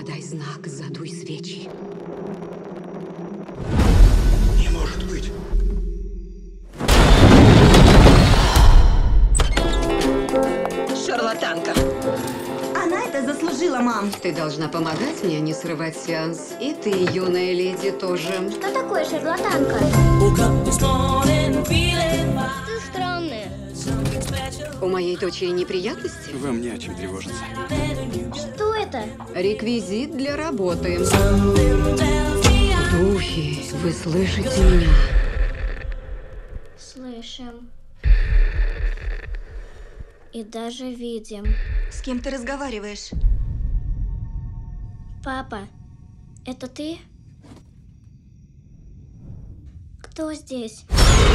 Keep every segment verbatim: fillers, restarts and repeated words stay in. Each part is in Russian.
Подай знак, задуй свечи. Не может быть. Шарлатанка. Она это заслужила, мам. Ты должна помогать мне не срывать сеанс. И ты, юная леди, тоже. Что такое шарлатанка? Ты странная. У моей дочери неприятности? Вам не о чем тревожиться. Что это? Реквизит для работы. Духи, вы слышите меня? Слышим. И даже видим. С кем ты разговариваешь? Папа, это ты? Кто здесь?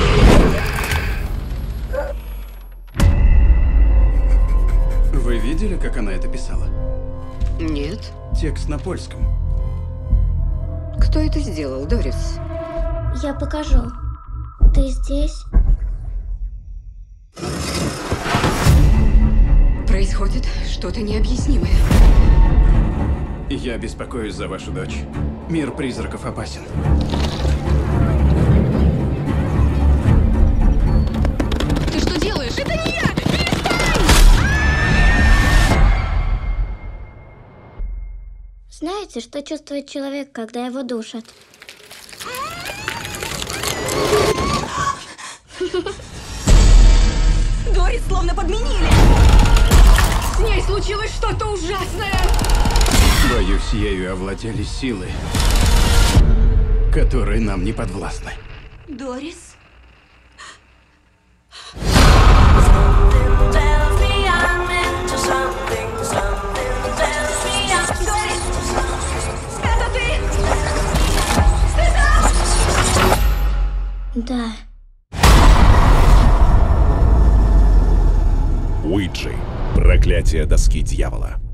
Вы видели, как она это писала? Нет. Текст на польском. Кто это сделал, Дорис? Я покажу. Ты здесь? Происходит что-то необъяснимое. Я беспокоюсь за вашу дочь. Мир призраков опасен. Ты что делаешь? Это не я! Знаете, что чувствует человек, когда его душат? Дорис словно подменили. С ней случилось что-то ужасное! Боюсь, ею овладели силы, которые нам не подвластны. Дорис? Это ты? Да. Уиджи. Проклятие доски дьявола.